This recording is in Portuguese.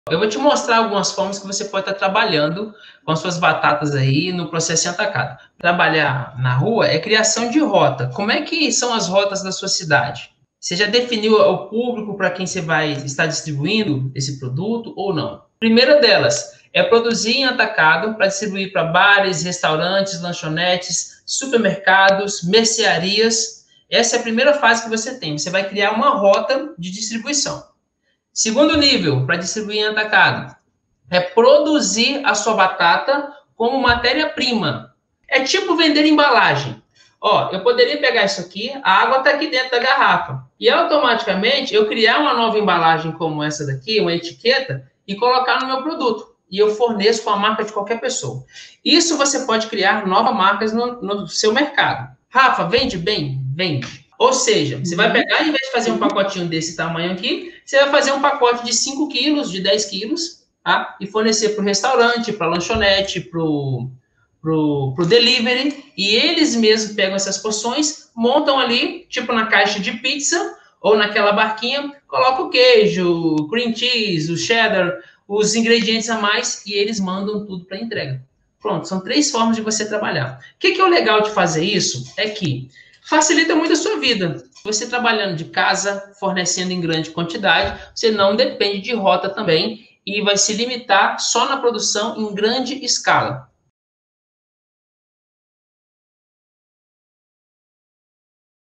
Eu vou te mostrar algumas formas que você pode estar trabalhando com as suas batatas aí no processo em atacado. Trabalhar na rua é criação de rota. Como é que são as rotas da sua cidade? Você já definiu o público para quem você vai estar distribuindo esse produto ou não? Primeira delas é produzir em atacado para distribuir para bares, restaurantes, lanchonetes, supermercados, mercearias. Essa é a primeira fase que você tem. Você vai criar uma rota de distribuição. Segundo nível, para distribuir em atacado, é produzir a sua batata como matéria-prima. É tipo vender embalagem. Ó, eu poderia pegar isso aqui, a água está aqui dentro da garrafa, e automaticamente eu criar uma nova embalagem como essa daqui, uma etiqueta, e colocar no meu produto. E eu forneço com a marca de qualquer pessoa. Isso você pode criar novas marcas no seu mercado. Rafa, vende bem? Vende. Ou seja, você vai pegar, em vez de fazer um pacotinho desse tamanho aqui, você vai fazer um pacote de 5 quilos, de 10 quilos, tá? E fornecer para o restaurante, para a lanchonete, para o delivery, e eles mesmos pegam essas porções, montam ali, tipo na caixa de pizza, ou naquela barquinha, coloca o queijo, o cream cheese, o cheddar, os ingredientes a mais, e eles mandam tudo para entrega. Pronto, são 3 formas de você trabalhar. O que é o legal de fazer isso? É que facilita muito a sua vida. Você trabalhando de casa, fornecendo em grande quantidade, você não depende de rota também e vai se limitar só na produção em grande escala.